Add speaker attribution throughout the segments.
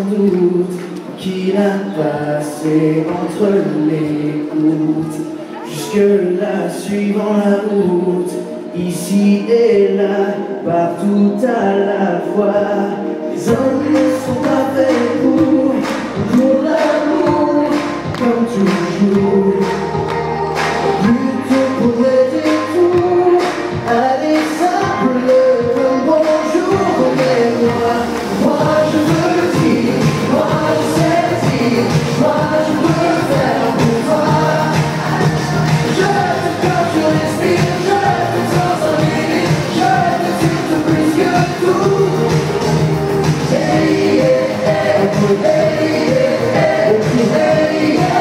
Speaker 1: doute qu'il a passé entre les gouttes. Jusque-là, suivant la route, ici et là, partout à la fois. Les hommes ne sont pas faits pour l'amour, comme toujours. Plutôt pour les détours, allez simple comme bonjour. Mais moi je veux dire, moi je sais dire, moi je veux faire pour toi. Je te quand je respire, je te sens sans limite, je te tue plus que tout. Hey, hey, hey, hey, hey, hey, hey.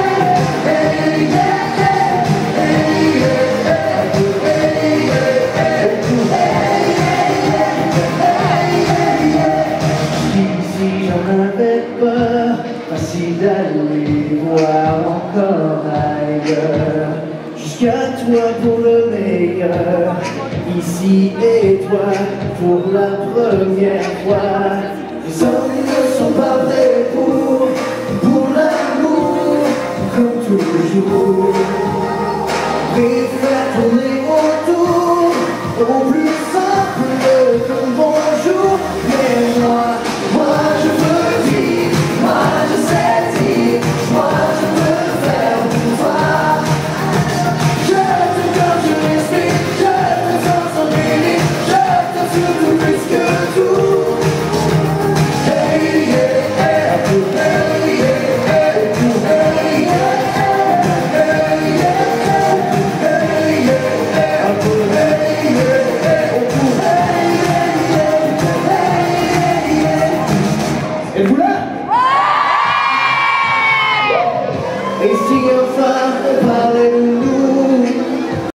Speaker 1: Facile d'aller voir encore ailleurs. Jusqu'à toi pour le meilleur, ici et toi pour la première fois. Les hommes ne sont pas faits pour l'amour, comme toujours. Préfère tourner autour, au plus simple comme bonjour. Mais moi je veux dire, moi je sais dire, moi je veux faire pour toi. Je te donne, je respire, je te sens sans limite, je te tue plus que tout. Hey, hey, hey, hey, hey, hey, et vous là? Et si